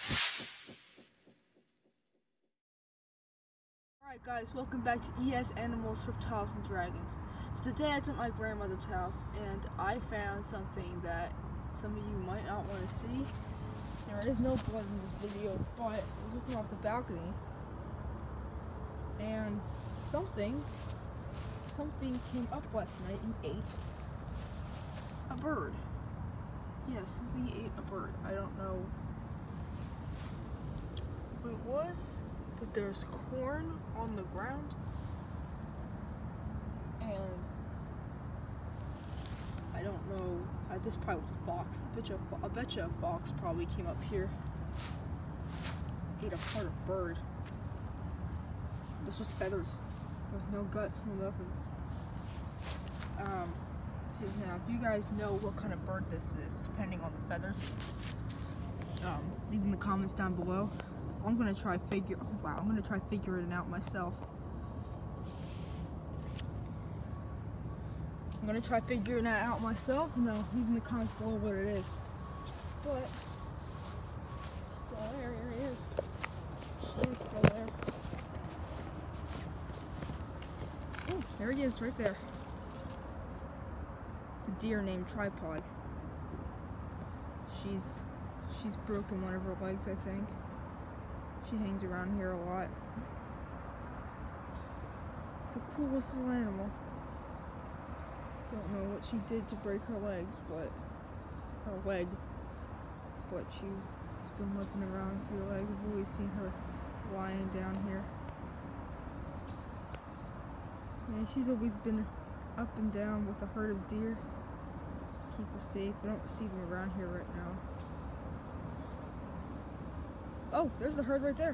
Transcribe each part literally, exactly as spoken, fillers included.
Alright guys, welcome back to E S Animals, Reptiles, and Dragons. So today I was at my grandmother's house and I found something that some of you might not want to see. There is no blood in this video, but I was looking off the balcony and something, something came up last night and ate a bird. Yeah, something ate a bird. I don't know what it was, but there's corn on the ground, and I don't know. Uh, this probably was a fox. I bet you, a, I bet you a fox probably came up here, ate a part of bird. This was feathers. There's no guts, no nothing. Um, see now, if you guys know what kind of bird this is, depending on the feathers, um, leave in the comments down below. I'm gonna try figure. Oh wow! I'm gonna try figuring it out myself. I'm gonna try figuring that out myself. You know, leave in the comments below what it is. But still there. Here he is. He is still there. Oh, there he is, right there. It's a deer named Tripod. She's she's broken one of her legs, I think. She hangs around here a lot. It's the coolest little animal. Don't know what she did to break her legs, but her leg. But she's been looking around through her legs. I've always seen her lying down here. And she's always been up and down with a herd of deer. Keep her safe. I don't see them around here right now. Oh, there's the herd right there.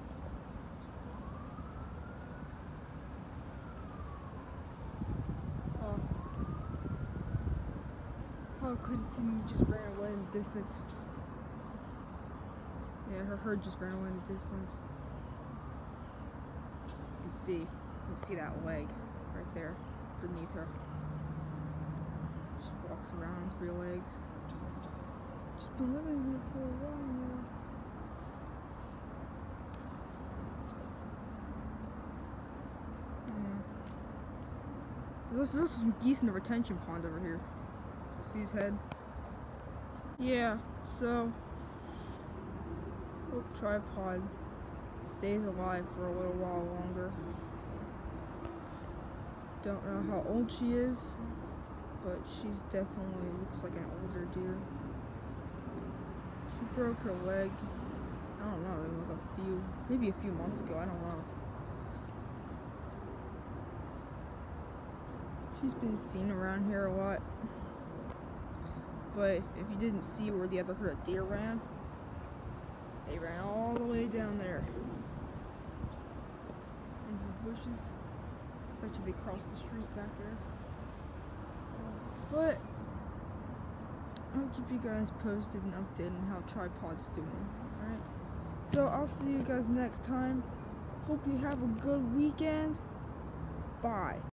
Oh. Oh, couldn't see me, just ran away in the distance. Yeah, her herd just ran away in the distance. You can see, you can see that leg right there beneath her. Just walks around on three legs. Just been living here for a while now. There's, there's some geese in the retention pond over here. So see his head? Yeah, so hope Tripod stays alive for a little while longer. Don't know how old she is, but she's definitely looks like an older deer. She broke her leg, I don't know, like a few, maybe a few months ago, I don't know. She's been seen around here a lot, but if you didn't see where the other herd of deer ran, they ran all the way down there. There's the bushes. Bet you they crossed the street back there. But I'll keep you guys posted and updated on how Tripod's doing. Alright? So I'll see you guys next time. Hope you have a good weekend. Bye.